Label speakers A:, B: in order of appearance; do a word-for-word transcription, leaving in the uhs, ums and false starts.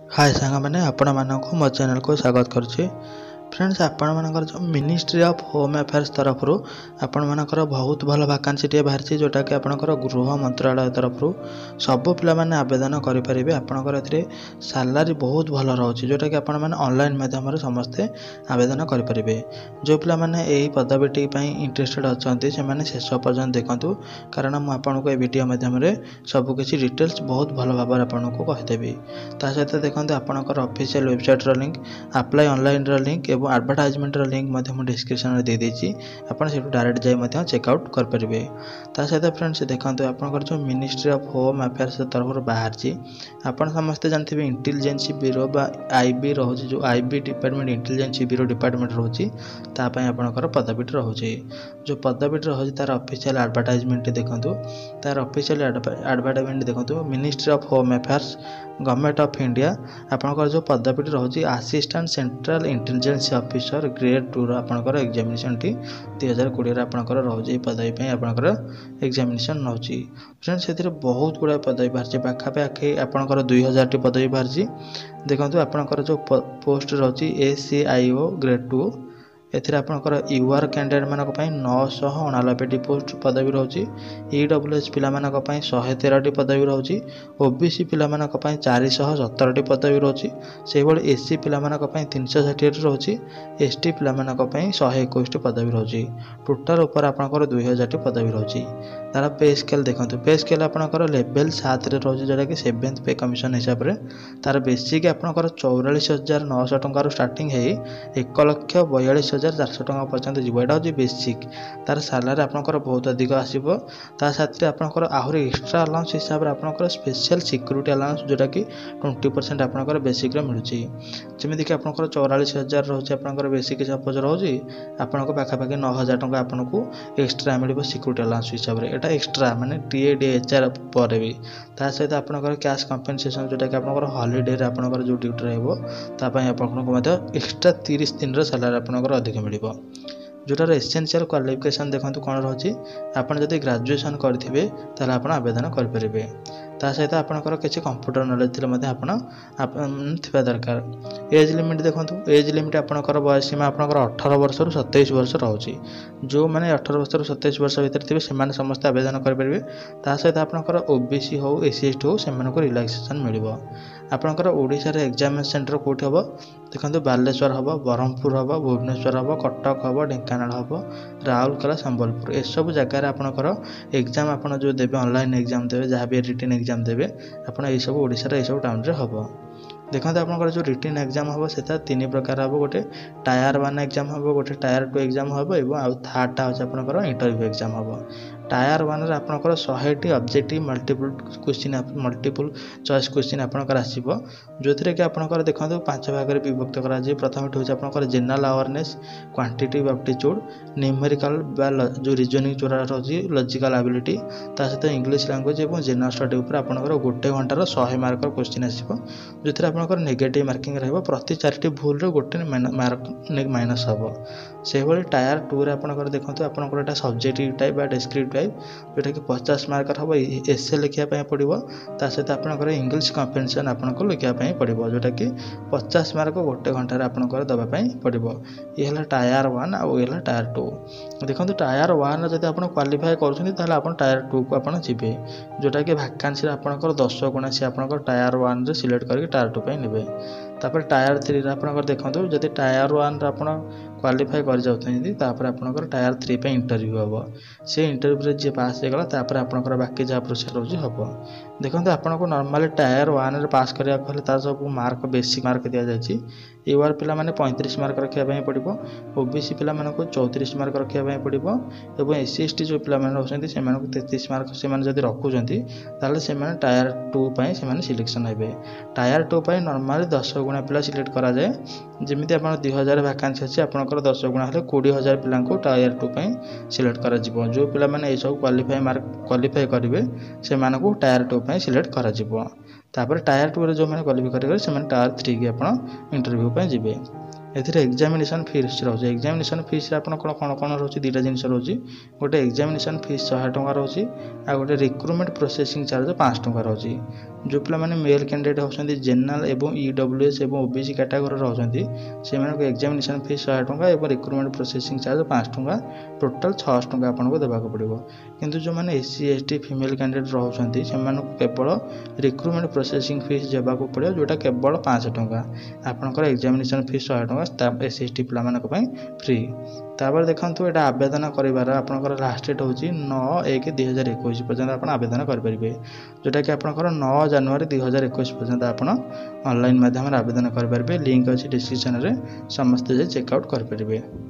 A: हाय सांग मैंने आपण मानक मो चैनल को स्वागत करुच्ची। फ्रेंड्स आपण मानकर जो मिनिस्ट्री ऑफ होम अफेयर्स तरफ आपण मानकर बहुत भल वैकेंसी टे बाहर जोटा कि आपणकर गृह मंत्रालय तरफ सबू पिला माने आवेदन करें। आपणकर ए सैलरी बहुत भल रोचे जोटा कि आपण मैंने ऑनलाइन माध्यम समस्ते आवेदन करें। जो पिला माने यही पदवीटी इंटरेस्टेड अच्छा से शेष पर्यटन देखूँ कारण मुझे वीडियो माध्यम सबकि डिटेल्स बहुत भल भाव आपको कहीदेवी। ता सहित देखते आपणकर official website link apply online link और एडवर्टाइजमेंट लिंक मुझे डिस्क्रिप्शन में दे देती आप डायरेक्ट जाए चेकआउट करेंगे। ता सहित फ्रेंड्स देखते आपंकर जो मिनिस्ट्री ऑफ होम अफेयर्स तरफ बाहर आप समस्ते जानते हैं इंटेलिजेंस ब्यूरो आईबी रोचे जो IB department intelligence bureau department रोचे तापाई आपंकर पदवीटी रोचे जो पदवीटी रोचे तार ऑफिशियल एडवर्टाइजमेंट देखूँ तार ऑफिशियल एडवर्टाइजमेंट देखूँ ministry of home affairs government of India आपंकर जो पदवीटी रोचे assistant central intelligence officer grade two आपंकर एग्जामिनेशन टी दुई हजार कोड़े आपंकर रोचे पदवी आपंकर एग्जामिनेशन नौची। फ्रेंड्स से बहुत गुड़ा पदवी बाहर पाखापाखि आपंकर दुई हजार टी पदवी बाहर देखो आपंकर जो पोस्ट रोचे ए सी आई ओ ग्रेड टू एथिरे आपंकर यूआर कैंडिडेट मानक नौश अणानबे पोस्ट पदवी रोचे ई डब्ल्यू एस पिला मानक शहे तेरह पदवी रोचे ओबीसी पिला मानक चार सौ सतर पदवी रोचे से भाई एससी पिला मानक तीन सौ षाठी रोचे एसटी पिला मानक शहे इक्कीस पदवी रोचे टोटाल उपर आपंकर दुई हजार पदवी रोचे। तार पे स्केल देखो पे स्केल आपंकर लेवल सात रोचे जोटा कि सेवेन्थ पे कमिशन हिसाब से तार बेसिक आपंकर चौरालीस हजार नौश टकर स्टार्टिंग है एक लक्ष बयालीस हजार चार सौ टका पर्यंत जीव यहाँ हूँ बेसिक तार सैलरी आपंकर बहुत अधिक आसो ता साथ आपंकर आहरी एक्सट्रा अलाउंस हिसाब से आपंकर स्पेशल सिक्यूरीटी अलाउंस जोटा कि ट्वेंटी परसेंट आपंकर बेसिक मिलूँ जमीक कि आपंकर चौरालीस हजार रोचे आपंकर बेसिक सपोज रोचे आपको पाखापाखि नौ हजार टका आपको एक्सट्रा मिल सिक्यूरीटी अलाउंस हिसाब से एटा एक्सट्रा माने टीए डीएचआर पर भी ता सहित आपंकर कैश कंपेनसेशन जोटा कि आपंकर हॉलिडे आपंकर जो ड्यूटी रहिबो तापाई आपनको मध्य एक्सट्रा तीस दिन रो सैलरी आपंकर अधिक मिलिबो। जोटार एसेंशियल क्वालिफिकेशन देखो कौन रोचे आप जब ग्रेजुएशन करेंगे ताहले आप आवेदन करेंगे। ता सहित आपंकर किसी कंप्यूटर नॉलेज थी आप दरकार। एज लिमिट देखो एज लिमिट आपंकर बयस सीमा आपंकर अठारह वर्ष रु सतैश वर्ष रोचे जो मैंने अठारह वर्ष रु सतैश वर्ष भितर थे से समस्त आवेदन करेंगे। ता सहित आपंकर ओबीसी हो एससी एसटी हो से रिलैक्सेशन मिल आपंकर ओडिशा रे एग्जाम सेंटर कोठी हम देखो बालेश्वर हम ब्रह्मपुर हम भुवनेश्वर हम कटक हम ढेंकानाल हम राउरकेला संबलपुर ए सब जगार आपंकर एग्जाम आप जो देवे ऑनलाइन एग्जाम देवे जहाँ भी रिटन एग्जाम देवे आप सब ओडिशा ये सब टाउन हम देखते आपंकर जो रिटन एग्जाम हम से तीन प्रकार हम गोटे टायर वन एग्जाम हम गोटे टायर टू एग्जाम हम और थर्डटा हूँ आपंकर इंटरव्यू एग्जाम हम। टायर वन आपंकर शहे objective multiple question multiple choice question आपंकर आसो जो थी कि आपंकर देखो पांच भाग में विभक्त कर प्रथम हूँ आपंकर general awareness quantitative aptitude numerical जो रीजनिंग जोड़ा रही लॉजिकल एबिलिटी ता सहित इंग्लिश लैंग्वेज और जनरल स्टडी उपर आपंकर गोटे घंटार शहे मार्क क्वेश्चन आसो जो थी आपंकर नेगेटिव मार्किंग रही प्रति चार भूल गोटे मार्क माइनस हम से भाई टायर टू रे आपंकर देखो आपंकर सब्जेक्टिव टाइप डिस्क्रिप्टिव टाइप जोटा कि पचास मार्क हम एसे लिखापी पड़ो ता सहित आपंकर इंग्लिश कम्प्रेhension आपको लिखापी पड़ो जोटा कि पचास मार्क गोटे घंटार आपंकर दवाई पड़ो। ये है टायर वन आउ ये टायर टू। देखो टायर वन जब आप क्वालिफाई कर टायर टू को आप जी जोटा कि वैकेंसी आपंकर दस गुणा सी आप टायर वन रे सिलेक्ट करके टायर टू पे ने तापर टायर थ्री आपंकर देखो जब टायर वन आप क्वालिफाई कर जाती आपंकर टायर थ्री पे इंटरव्यू हम से इंटरव्यू जी पास होगा तापर आपंकर बाकी जहाँ प्रोसेस रोज हम। देखो आपको नॉर्मली टायर वन रे पास करने तार सब मार्क बेसिक मार्क दि जाए यूआर पिला माने पैंतीस मार्क रखापी पड़ो ओबीसी पिला मानक चौतीस मार्क रखापी पड़ो और एससी एसटी जो पिला रोचे से तैंतीस मार्क से रखुंट ताले से टायर टू पाई से सिलेक्शन हे। टायर टू पाई नॉर्मली दस गुणा पिला सिलेक्ट करा जाए जमी आप दुई हजार वैकेंसी अच्छी आपंकर दस गुणा हेल्ले कोड़े हजार पिला टायर टू पाई सिलेक्ट कर जो पिला माने सब क्वालिफाई मार्क क्वालिफाई करेंगे से टायर टू पाई सिलेक्ट कर टायर टू रे जो मैंने क्वालिफाई करेंगे से टायर थ्री की आप इंटरव्यू पे जी। एथिरे एग्जामिनेशन फीस रोचे एग्जामिनेशन फीस आपन कोन कोन कोन रोचे दुटा जिनिस रोचे गोटे एग्जामिनेशन फीस सौ टका रोचे आ गोटे रिक्रुटमेंट प्रोसेसिंग चार्ज पाँच टका रोचे जो पिला माने मेल कैंडिडेट होछंती जनरल एवं ईडब्ल्यूएस एवं ओबीसी कैटेगरी रहउछंती से मानको एग्जामिनेशन फीस सौ टका एवं रिक्रुटमेंट प्रोसेसिंग चार्ज पाँच टका टोटल छह सौ टका आपन को देबा को पड़िबो किंतु जो माने एससी एसटी फीमेल कैंडिडेट रहउछंती से मानको केवल रिक्रुटमेंट प्रोसेसिंग फीस देबा को पड़ियो जोटा केवल पाँच टका आपन को एग्जामिनेशन फीस सौ टका एससी एसटी पिला मानको पई फ्री तापर देखंतु एटा आवेदन करिवार आपनकर लास्ट डेट होची नौ एक दो हज़ार इक्कीस पर्यंत आपण आवेदन कर परिबे जोटा कि आपनकर नौ जनवरी दो हज़ार इक्कीस पर्यंत आपण ऑनलाइन माध्यम रे आवेदन कर परिबे लिंक अछि डिस्क्रिप्शन रे समस्त जे चेक आउट कर परिबे।